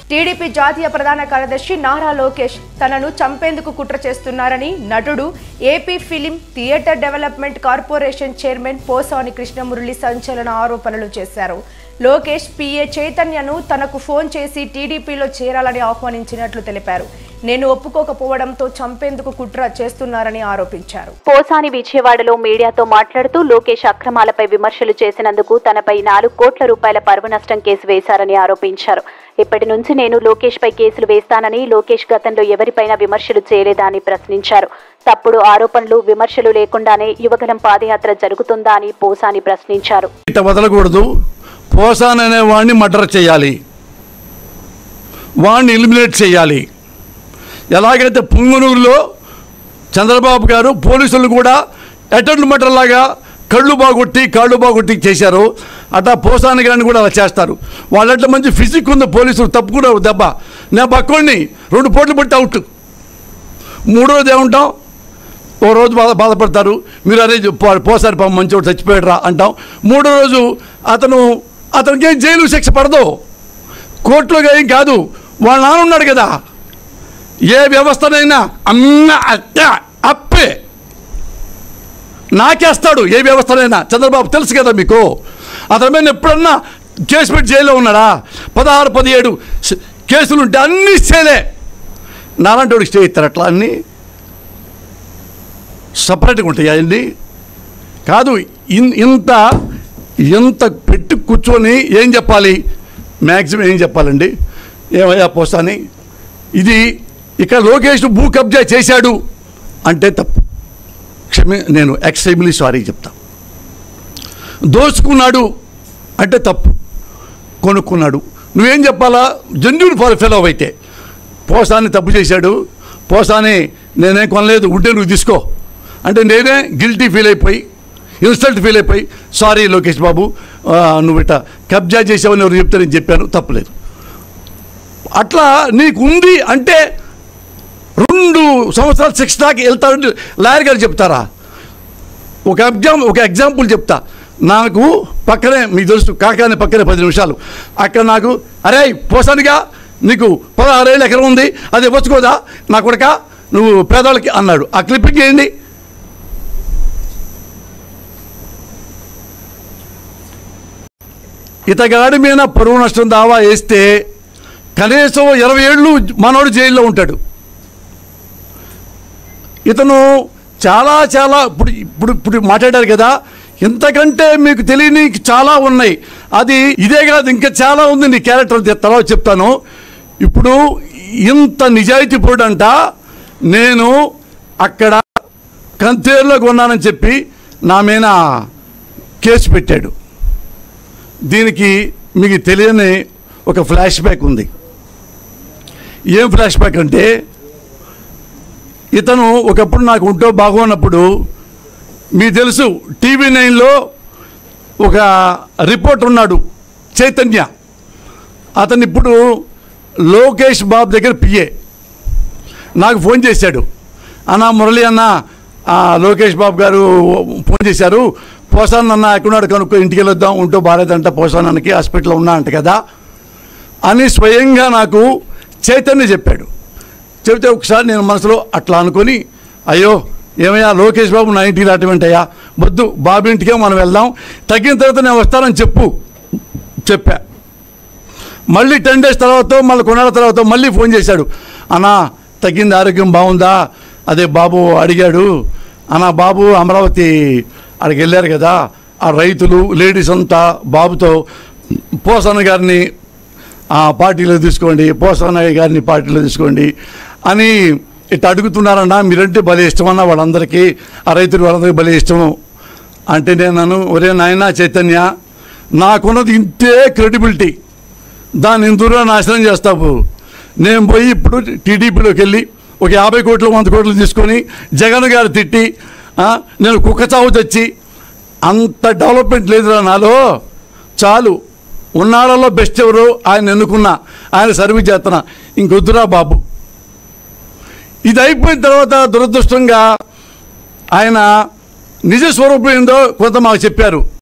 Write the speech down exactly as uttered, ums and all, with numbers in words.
TDP జాతీయ ప్రధాన కార్యదర్శి నారా లోకేష్ తనను చంపేందుకు కుట్ర చేస్తున్నారని నటుడు AP film theatre development corporation chairman Posani Krishnamurali సంచలన ఆరోపణలు చేశారు. లోకేష్ పీఏ చైతన్యను తనకు ఫోన్ చేసి టీడీపీలో చేరాలని ఆహ్వానించినట్లు తెలిపారు. నేను ఒప్పుకోకపోవడంతో చంపేందుకు కుట్ర చేస్తున్నారని ఆరోపించారు. పోసాని విజయవాడలో మీడియాతో మాట్లాడుతూ లోకేష్ అక్రమాలపై విమర్శలు చేసినందుకు తనపై నాలుగు కోట్ల రూపాయల పరువు నష్టం కేసు వేశారని ఆరోపించారు. ఇప్పటి నుంచి నేను లోకేష్ పై కేసులు వేస్తానని, లోకేష్ గతంలో ఎవరిపైనా విమర్శలు చేయలేదా అని ప్రశ్నించారు. తప్పుడు ఆరోపణలు విమర్శలు లేకుండానే యువగలం పాదయాత్ర జరుగుతుందా అని పోసాని ప్రశ్నించారు. పోసాని అనే వాడిని మర్డర్ చేయాలి, వాడిని ఎలిమినేట్ చేయాలి. ఎలాగైతే పుంగనూరులో చంద్రబాబు గారు పోలీసులు కూడా అటెండ్ మర్డర్ లాగా కళ్ళు బాగొట్టి కాళ్ళు బాగొట్టి చేశారు, అట్లా పోసాని గారిని కూడా అలా చేస్తారు. వాళ్ళట్ల మంచి ఫిజిక్ ఉంది, పోలీసులు తప్పుకున్నారు దెబ్బ. నేను పక్కోడిని రెండు పోట్లు పట్టి అవుట్. మూడోది ఏమంటాం, ఓ రోజు బాధ బాధపడతారు మీరు, అదే పోసారి పాపం మంచోడు చచ్చిపోయాడు రా అంటాం. మూడో రోజు అతను అతనికి ఏం జైలు శిక్ష పడదు, కోర్టులో ఏం కాదు. వాళ్ళ నాన్న ఉన్నాడు కదా, ఏ వ్యవస్థనైనా అన్న అట్ట అప్పే నాకేస్తాడు. ఏ వ్యవస్థనైనా చంద్రబాబు తెలుసు కదా మీకు. అతని మీద ఎప్పుడన్నా కేసు పెట్టి జైల్లో ఉన్నాడా? పదహారు పదిహేడు కేసులు ఉంటే అన్నీ చేయలే. నాలాంటి వాడికి స్టే ఇస్తారు. అట్లా అన్నీ సపరేట్గా ఉంటాయి అన్నీ కాదు. ఇంత ఇంత పెట్టి కూర్చొని ఏం చెప్పాలి, మ్యాక్సిమం ఏం చెప్పాలండి? ఏమయ్యా పోసాని, ఇది ఇక్కడ లోకేష్ భూ కబ్జా చేశాడు అంటే తప్పు. క్షమి, నేను ఎక్స్ట్రీమ్లీ సారీ చెప్తా. దోచుకున్నాడు అంటే తప్పు. కొనుక్కున్నాడు నువ్వేం చెప్పాలా? జెన్యూన్ ఫర్ ఫెలో అయితే పోసాని తప్పు చేశాడు, పోసాని నేనేం కొనలేదు ఉంటే నువ్వు తీసుకో అంటే నేనే గిల్టీ ఫీల్ అయిపోయి, ఇన్సల్ట్ ఫీల్ అయిపోయి, సారీ లోకేష్ బాబు నువ్వు ఇట్లా కబ్జా చేసావని ఎవరు చెప్తే నేను చెప్పాను, తప్పలేదు. అట్లా నీకు ఉంది అంటే రెండు సంవత్సరాలు శిక్ష దాకా వెళ్తాడు లాయర్ గారు చెప్తారా? ఒక ఎగ్జామ్ ఒక ఎగ్జాంపుల్ చెప్తా. నాకు పక్కనే, మీకు తెలుసు కాకానే పక్కనే పది నిమిషాలు, అక్కడ నాకు అరే పోసానిగా నీకు పదహారేళ్ళు ఎకరం ఉంది, అది వచ్చుకోదా నా కొడక నువ్వు పేదవాళ్ళకి అన్నాడు. ఆ క్లిప్పింగ్ ఏంటి? ఇతగాడి మీద పరువు నష్టం దావా వేస్తే కనీసం ఇరవై ఏళ్ళు మనోడు జైల్లో ఉంటాడు. ఇతను చాలా చాలా ఇప్పుడు ఇప్పుడు ఇప్పుడు మాట్లాడారు కదా, ఇంతకంటే మీకు తెలియని చాలా ఉన్నాయి. అది ఇదే కాదు, ఇంకా చాలా ఉంది. నీ క్యారెక్టర్ తర్వాత చెప్తాను. ఇప్పుడు ఇంత నిజాయితీ పోడంట, నేను అక్కడ కంతేరులో కొన్నానని చెప్పి నా మీద కేసు పెట్టాడు. దీనికి మీకు తెలియని ఒక ఫ్లాష్ బ్యాక్ ఉంది. ఏం ఫ్లాష్ బ్యాక్ అంటే, ఇతను ఒకప్పుడు నాకు ఉంటో బాగున్నప్పుడు మీకు తెలుసు టీవీ నైన్లో ఒక రిపోర్టర్ ఉన్నాడు చైతన్య. అతను ఇప్పుడు లోకేష్ బాబు దగ్గర పిఏ. నాకు ఫోన్ చేశాడు, అన్న మురళి అన్న లోకేష్ బాబు గారు ఫోన్ చేశారు, పోసాన్ అన్న ఎక్కడున్నాడు కనుక్కో, ఇంటికి వెళ్ళొద్దాం, ఉంటూ బాగాలేదంట, పోసాన్ అన్నకి హాస్పిటల్లో ఉన్నా అంట కదా అని స్వయంగా నాకు చైతన్య చెప్పాడు. చెబితే ఒకసారి నేను మనసులో అట్లా అనుకొని, అయ్యో ఏమయ్యా లోకేష్ బాబు నా ఇంటికి రావటమేంటయ్యా, వద్దు బాబు ఇంటికే మనం వెళ్దాం, తగ్గిన తర్వాత నేను వస్తానని చెప్పు చెప్పా. మళ్ళీ టెన్ డేస్ తర్వాత మళ్ళీ కొన్నాళ్ళ తర్వాత మళ్ళీ ఫోన్ చేశాడు, అన్నా తగ్గింది, ఆరోగ్యం బాగుందా? అదే బాబు అడిగాడు, అన్నా బాబు అమరావతి అక్కడికి వెళ్ళారు కదా, ఆ రైతులు లేడీస్ అంతా బాబుతో పోసాని గారిని పార్టీలో తీసుకోండి, పోసాని గారిని పార్టీలో తీసుకోండి అని ఇట్లా అడుగుతున్నారన్నా, మీరంటే భలే ఇష్టమన్నా వాళ్ళందరికీ, ఆ రైతులు వాళ్ళందరికీ భలే ఇష్టము అంటే నేను, ఒరే నాయనా చైతన్య, నాకున్నది ఇంతే క్రెడిబిలిటీ, దాన్ని ఇందులో నాశనం చేస్తావు. నేను పోయి ఇప్పుడు టీడీపీలోకి వెళ్ళి ఒక యాభై కోట్లు వంద కోట్లు తీసుకొని జగన్ గారు తిట్టి నేను కుక్క చావు తెచ్చి, అంత డెవలప్మెంట్ లేదురా నాలో, చాలు ఉన్నాళ్ళలో బెస్ట్ ఎవరు ఆయన ఎన్నుకున్నా, ఆయన సర్వీస్ చేస్తున్నా, ఇంకొద్దురా బాబు. ఇది అయిపోయిన తర్వాత దురదృష్టంగా ఆయన నిజ స్వరూపం ఏందో కొంత మాకు చెప్పారు.